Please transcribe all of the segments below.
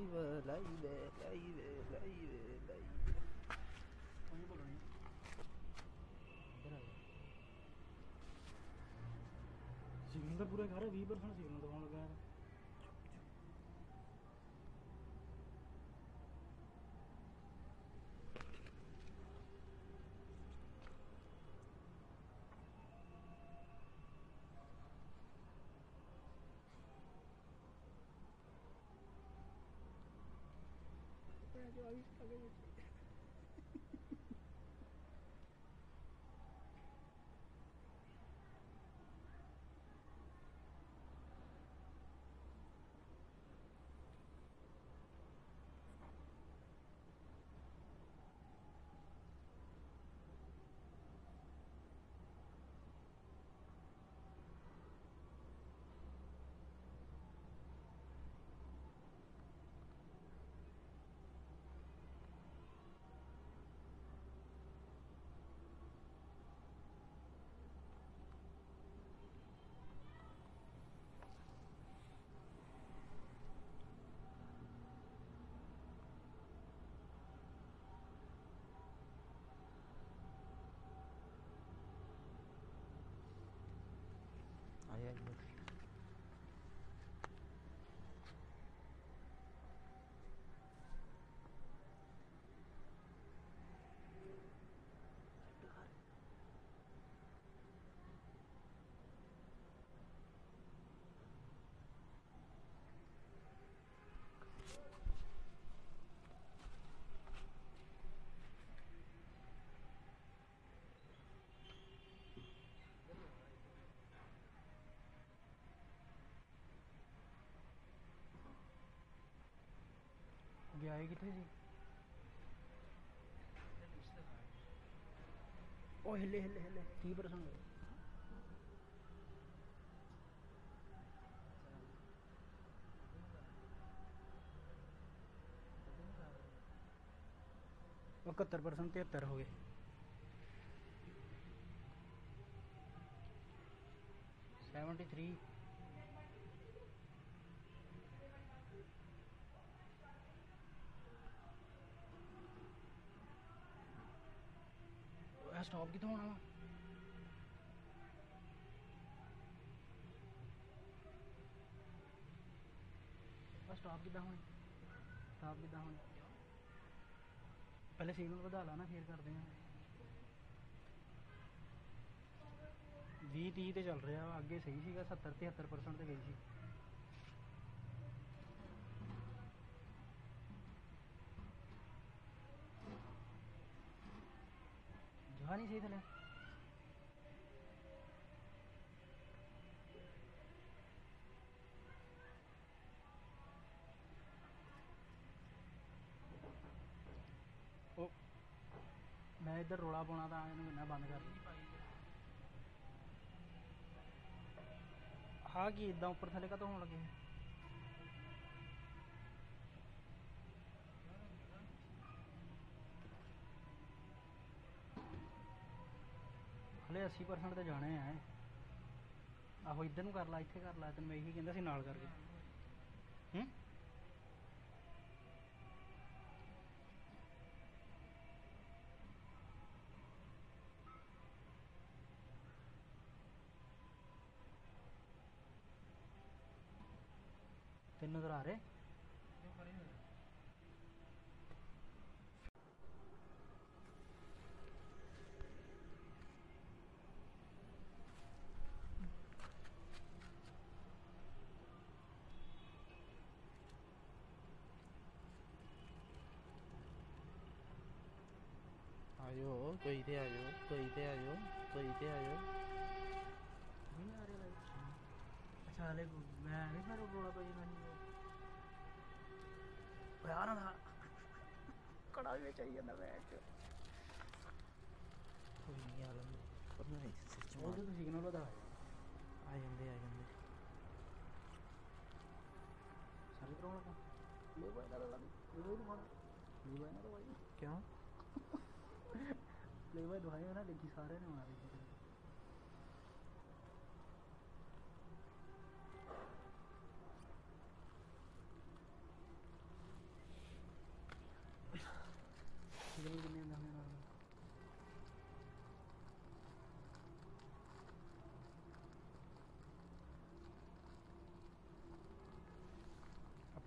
Live live live live live वहीं बोलनी इधर आ सिग्नल तो पूरे घर 20% सिग्नल दिखाने लगा यार जो अभी आगे आया इधर गया है कितने जी ओ हिले हिले हिले 30% और 71% 73 हो गए $73 स्टॉप कितों होना वा स्टॉप किदा होनी स्टॉप किदा होनी पहले सिग्नल बढ़ा ला ना फिर करते हैं 20-30 तो चल रहा अगे सही सीगा 70-73% तो गई सी जगह नहीं सही थले ओ मैं इधर रोला पाना था इन्हें बंद कर हाँ कि इदा उपर थले का तो होने लगे हले 80% तो जाने हैं आहो इधर कर ला इतने कर ला तेन मैं यही कहता नाल करके तेन नजर आ रहे आयो कोई थे आयो कोई थे आयो कोई थे आयो नहीं आ रहे भाई अच्छा हले मैं नहीं सारे रोला पाई मैंने यार ना कड़ा भी चाहिए ना बैठ कोई नहीं आलम पर नहीं सच वो तो सिग्नल बता आ जाते सारे करोड़ का ले भाई ना लगा ले भाई तुम्हारा ले भाई ना तो भाई क्या ले भाई दवाई ना देखी सारे ने मारे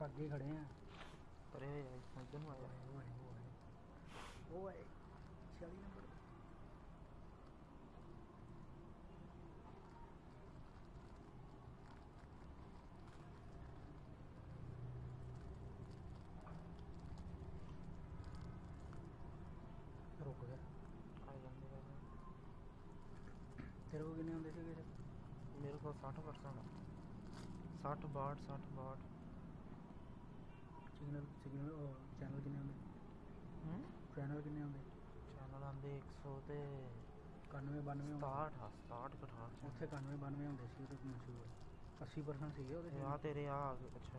ਅੱਗੇ ਖੜੇ ਆ। ਪਰੇ ਹੋ ਜਾ ਇੱਧਰ ਨੂੰ ਆ ਜਾ। ਉਹ ਆਏ 46 ਨੰਬਰ। ਰੁਕ ਗਿਆ। ਆ ਜਾਂਦੇ ਰਹਿੰਦੇ। ਤੇਰੇ ਕੋਲ ਕਿੰਨੇ ਹੁੰਦੇ ਸੀਗੇ? ਮੇਰੇ ਕੋਲ 60%। 60 62 60 62। ਚੈਨਲ ਕਿੰਨੇ ਹੁੰਦੇ? ਚੈਨਲ ਕਿੰਨੇ ਹੁੰਦੇ? ਚੈਨਲ ਆਉਂਦੇ 100 ਤੇ 91 92 67 68 ਉੱਥੇ 91 92 ਹੁੰਦੇ ਸੀ ਉਹਦੇ ਮਸ਼ਹੂਰ। 80% ਸੀਗੇ ਉਹਦੇ। ਆ ਤੇਰੇ ਆ ਗਏ। ਅੱਛਾ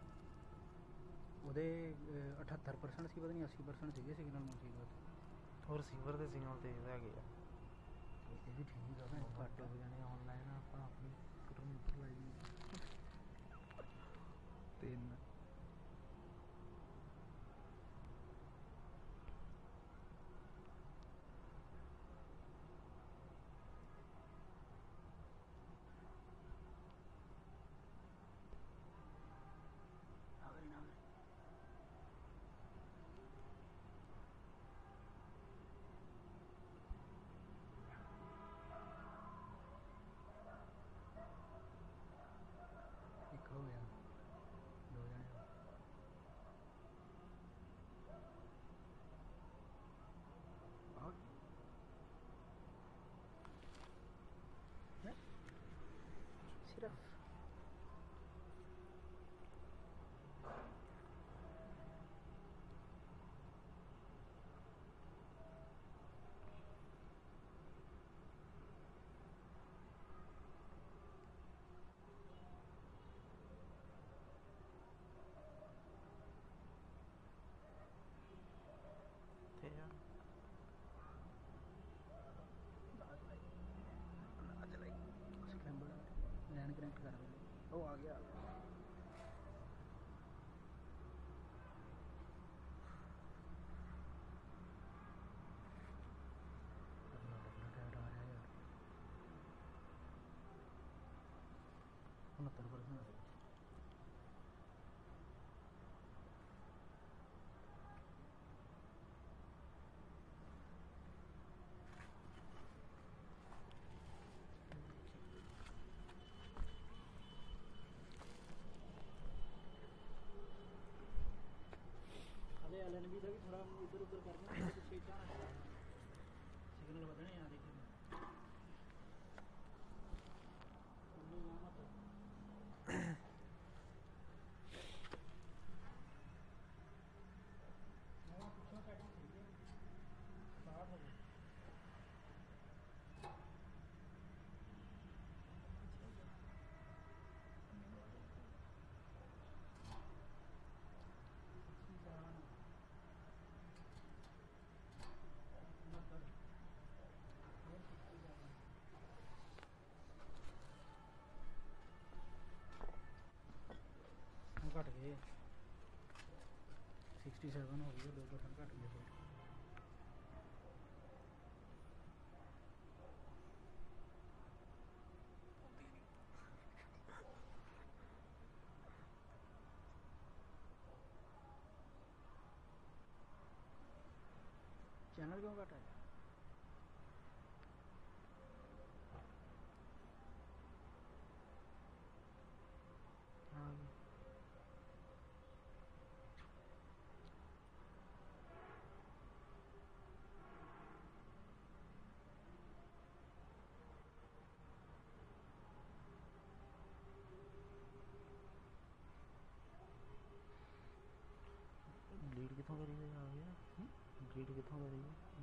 ਉਹਦੇ 78% ਸੀ, ਪਤਾ ਨਹੀਂ 80% ਸੀਗੇ ਸਿਗਨਲ ਮੁਸੀਬਤ। ਹੋਰ ਰਿਸੀਵਰ ਦੇ ਸਿਗਨਲ ਤੇਜ਼ ਹੈਗੇ ਆ। ਇਹ ਵੀ ਠੀਕ ਆ ਨਾ, ਘੱਟ ਹੋ ਜਾਣੇ ਆਨਲਾਈਨ। ਆਪਾਂ ਆਪਣੀ ਕਿਲੋਮੀਟਰ ਲਾਈ 3 ਇੱਕ ਹੋ ਗਿਆ, 2 ਜਣੇ। ਸਿਰਫ ਤੇ ਆ ਸਕ੍ਰੈਂਬਲ ਲੈਨ ਕਨੈਕਟ ਕਰ ਦੇ। ਉਹ ਆ ਗਿਆ। ਆਪਣਾ ਟਾਇਰ ਆ ਰਿਹਾ ਯਾਰ। 69%। ਹਲੇ LNB ਦਾ ਵੀ ਥੋੜਾ ਇੱਧਰ ਉੱਧਰ ਕਰਨਾ, ਪਿੱਛੇ ਝਾਣਾ ਸਿਗਨਲ ਵਧਣੇ ਆ। ਦੇਖੀ ਘਟ ਗਏ। 67 ਹੋ ਗਈ, 2% ਘਟ ਗਏ ਫਿਰ। ਚੈਨਲ ਕਿਉਂ ਘਟ ਹੈ? ਹਾਂ ਲੀਡ ਕਿੱਥੋਂ ਕਰੀ ਆ ਗਿਆ? ਲੀਡ ਕਿੱਥੋਂ ਕਰੀ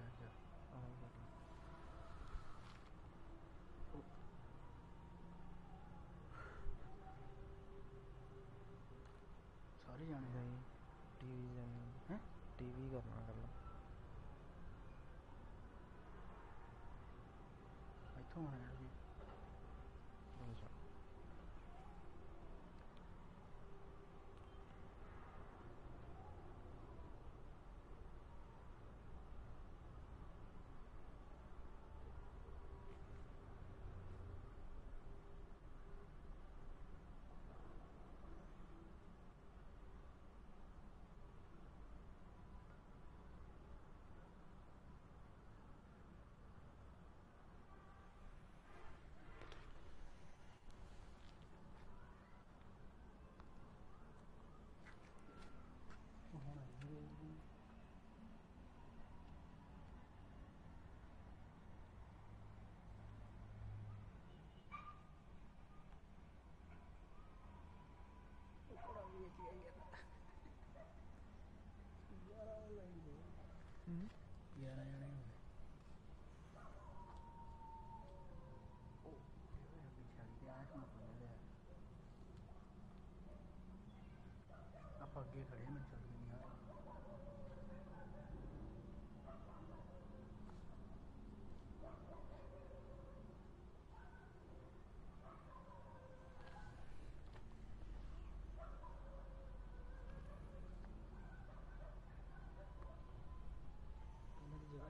ਸਾਰੇ ਜਾਣੇ ਨਹੀਂ ਟੀਵੀ ਜਾਣਾ ਹੈ। ਟੀਵੀ ਕਰਨਾ ਗੱਲਾਂ ਇੱਥੋਂ ਆਇਆ ਜੀ। ਅੱਛਾ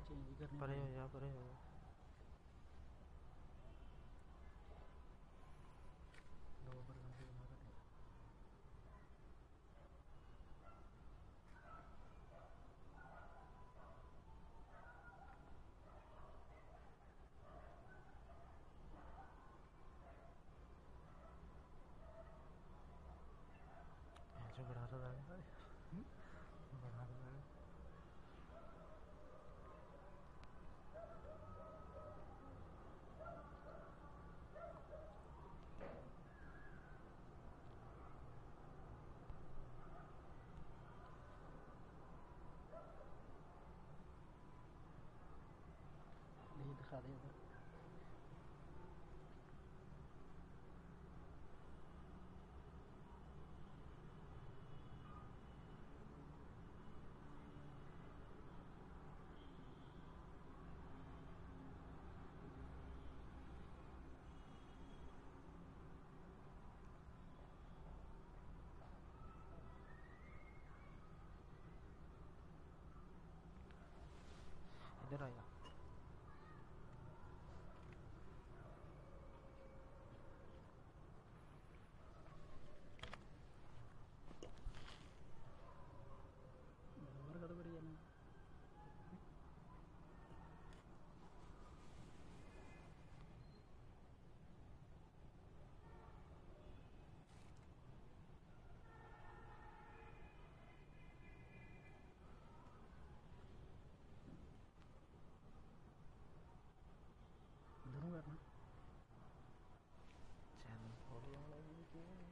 ਚੇਂਜ ਹੀ ਕਰਨੀ ਪਰੇ ਹੋ ਪੈਣੀ। ਜਾ, ਪਰੇ ਹੋ ਜਾ। ਦੋ ਪਰਸੈਂਟ ਨਾ ਘਟੇ। ऐसे बढ़ा तो देंगे, बढ़ा तो देंगे। ये दिखा दे इधर। इधर आया। बराबर कद करी जाना। इधरों करना। चैनल खोल वाला भी क्यों है?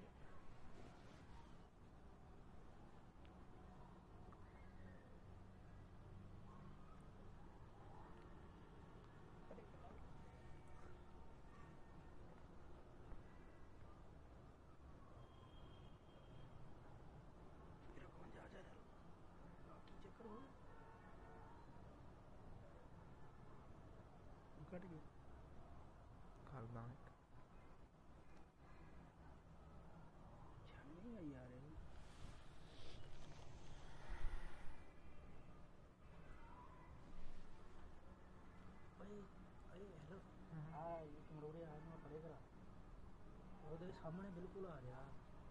मेरा कौन जा रहा है? की चक्कर हो कट गया। कर दांगे। नहीं आई यार ये। भाई अरे हेलो हाँ ये कमरोरे आज मैं पढ़े करा ਉਹਦੇ ਸਾਹਮਣੇ ਬਿਲਕੁਲ ਆ ਰਿਹਾ।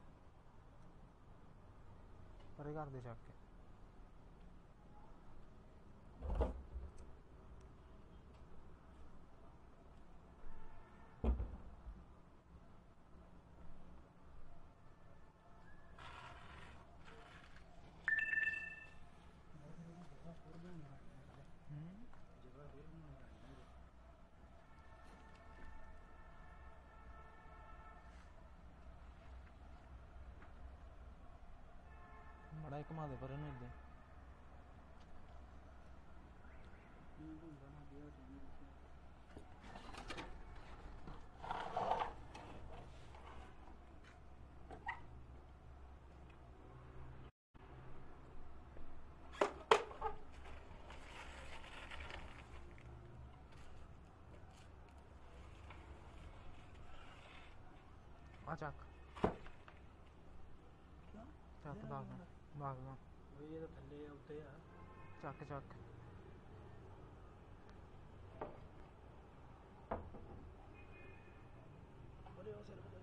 परे कर दे चक के। बड़ा ही घुमा दे पर इन्हें इधर। आ चक चक भाग भाग ਇਹ ਤਾਂ ਥੱਲੇ ਆ ਉੱਤੇ ਆ। चक चक ਬੜੇ ਉਹ ਸਿਰ ਬਦਲ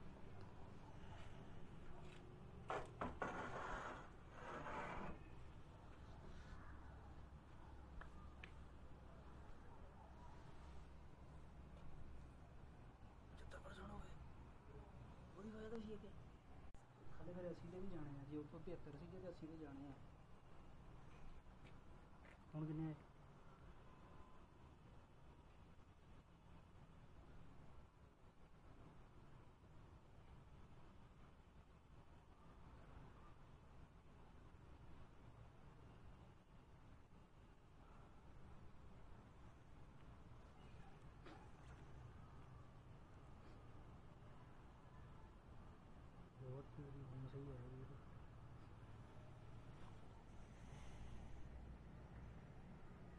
ਉਹੀ ਹੋਇਆ ਤਾਂ ਸੀ ਅੱਗੇ ਹਾਲੇ ਫਿਰ 80 ਤੇ ਵੀ ਜਾਣੇ ਆ। ਜੇ ਉੱਪਰ 75 ਸੀਗੇ ਤੇ 80 ਤੇ ਜਾਣੇ ਆ। ਹੁਣ ਕਿੰਨੇ ਆਏ? बहुत ਹੁਣ ਸਹੀ ਹੈ ਇਹ।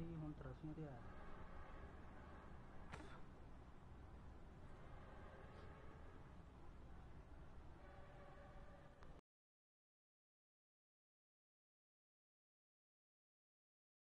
ਹੁਣ 83 ਤੇ ਆਇਆ